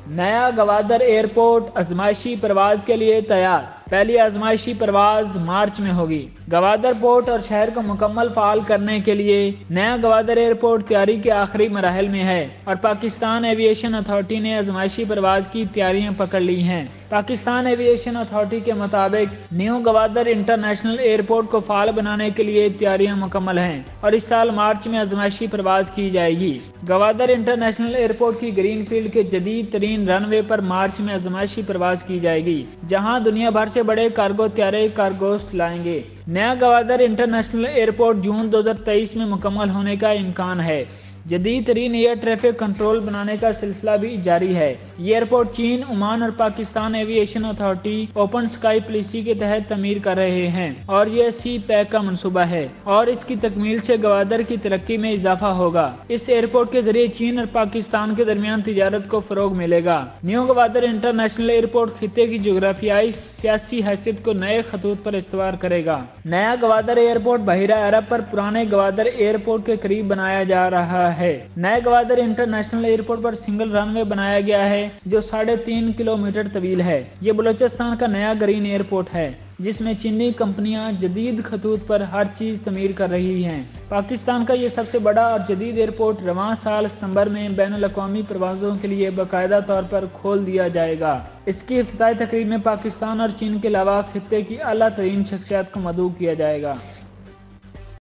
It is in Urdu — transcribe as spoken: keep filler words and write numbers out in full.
نیا گوادر ایئرپورٹ آزمائشی پرواز کے لیے تیار۔ پہلی آزمائشی پرواز مارچ میں ہوگی۔ گوادر پورٹ اور شہر کو مکمل فعال کرنے کے لیے نیا گوادر ایئرپورٹ تیاری کے آخری مراحل میں ہے اور پاکستان ایوی ایشن اتھارٹی نے آزمائشی پرواز کی تیاریاں پکڑ لی ہیں۔ پاکستان ایوی ایشن اتھارٹی کے مطابق نیو گوادر انٹرنیشنل ایئرپورٹ کو فعال بنانے کے لیے تیاریاں مکمل ہیں اور اس سال مارچ میں آزمائشی پرواز کی جائے گی۔ گوادر انٹرنیشنل ایئرپورٹ کی گرین فیلڈ کے جدید ترین رن وے پر مارچ میں آزمائشی پرواز کی جائے گی، جہاں دنیا بھر سے بڑے کارگو طیارے کارگوست لائیں گے۔ نیا گوادر انٹرنیشنل ایئرپورٹ جون دو ہزار تیئیس میں مکمل ہونے کا امکان ہے۔ جدید ترین ایئر ٹریفک کنٹرول بنانے کا سلسلہ بھی جاری ہے۔ یہ ایئرپورٹ چین، عمان اور پاکستان ایوی ایشن اتھارٹی اوپن اسکائی پالیسی کے تحت تعمیر کر رہے ہیں اور یہ سی پیک کا منصوبہ ہے اور اس کی تکمیل سے گوادر کی ترقی میں اضافہ ہوگا۔ اس ایئرپورٹ کے ذریعے چین اور پاکستان کے درمیان تجارت کو فروغ ملے گا۔ نیو گوادر انٹرنیشنل ایئرپورٹ خطے کی جغرافیائی سیاسی حیثیت کو نئے خطوط پر استوار کرے گا۔ نیا گوادر ایئرپورٹ بحیرہ عرب پر پرانے گوادر ایئرپورٹ کے قریب بنایا جا رہا ہے۔ نئے گوادر انٹرنیشنل ایئرپورٹ پر سنگل رن وے بنایا گیا ہے جو ساڑھے تین کلومیٹر طویل ہے۔ یہ بلوچستان کا نیا گرین ایئرپورٹ ہے جس میں چینی کمپنیاں جدید خطوط پر ہر چیز تعمیر کر رہی ہیں۔ پاکستان کا یہ سب سے بڑا اور جدید ایئرپورٹ رواں سال ستمبر میں بین الاقوامی پروازوں کے لیے باقاعدہ طور پر کھول دیا جائے گا۔ اس کی افتتاحی تقریب میں پاکستان اور چین کے علاوہ خطے کی اعلیٰ ترین شخصیات کو مدعو کیا جائے گا۔